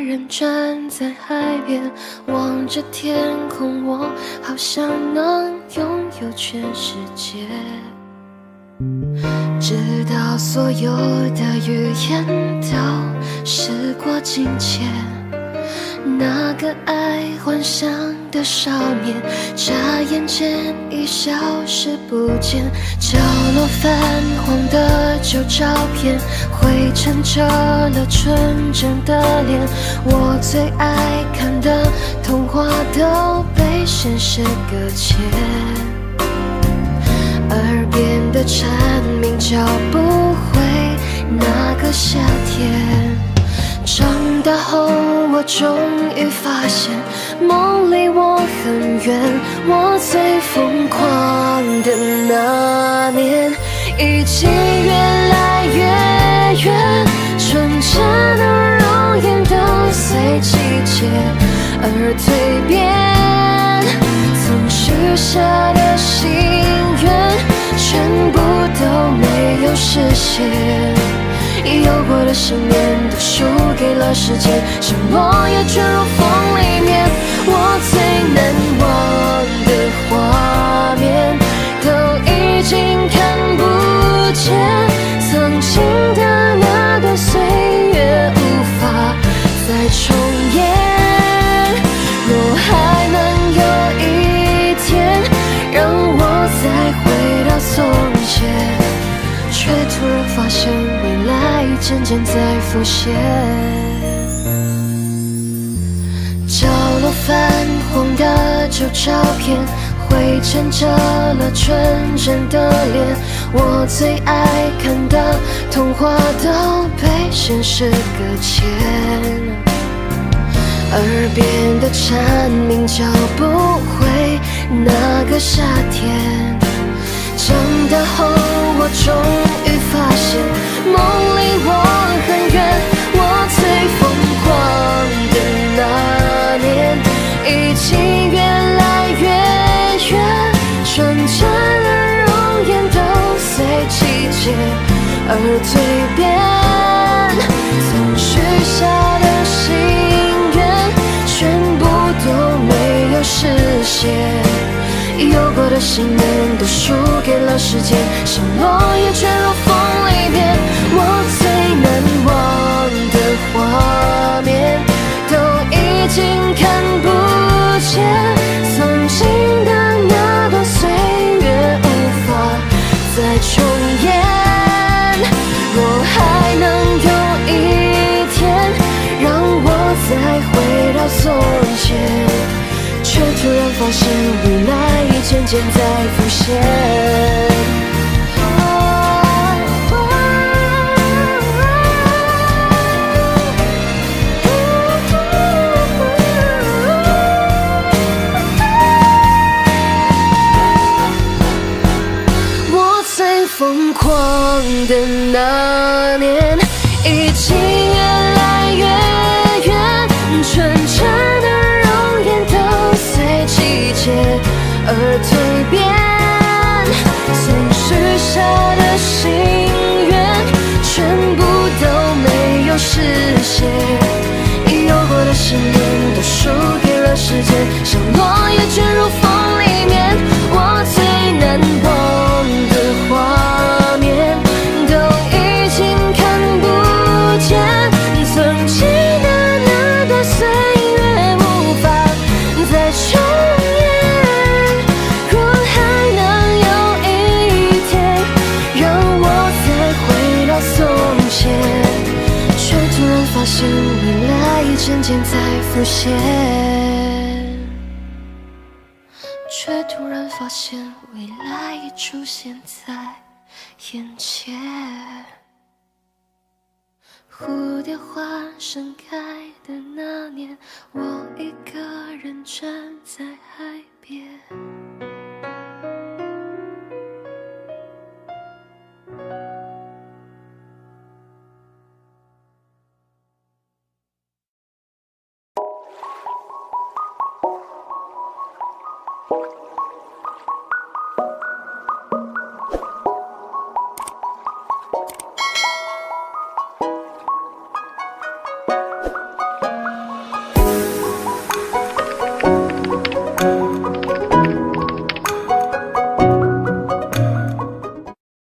人站在海边，望着天空，我好像能拥有全世界。直到所有的语言都时过境迁，那个爱幻想的少年，眨眼间已消失不见。角落泛黄的旧照片，灰尘遮了纯真的脸。我最爱看的童话都被现实搁浅，耳边的蝉鸣叫不回那个夏天。长大后我终于发现，梦离我很远，我最疯狂的那年已经越来越远，纯真的容颜都随季节而蜕变，曾许下的心愿全部都没有实现，有过的信念都输给了时间，承诺也卷入风里面。我最难忘的画面都已经看不见，曾经的那段岁月无法再重演。若还能有一天让我再回到从前，却突然发现未来渐渐在浮现。角落泛黄的旧照片，灰尘遮了纯真的脸。我最爱看的童话都被现实搁浅，耳边的蝉鸣叫不回那个夏天。长大后我终于发现，梦离我很远，我最疯狂的那年已经越来越远，纯真的容颜都随季节而蜕变，曾许下的心愿全部都没有实现，有过的信念都输给了时间，承诺也卷入风里面。我最难忘的画面都已经看不见，曾经的那段岁月无法再重演。若还能有一天让我再回到从前，却突然发现未来渐渐在浮现。我最疯狂的那年已经越来越远，纯真的容颜都随季节而蜕变，曾许下的心愿全部都没有实现，有过的信念都输给了时间，承诺也卷入风里面。我最难忘的画面都已经看不见，曾经的那段岁月无法再重演。若还能有一天让我再回到从前，却突然发现未来渐渐在浮现，却突然发现未来已出现在眼前。蝴蝶花盛开的那年，我一个人站在海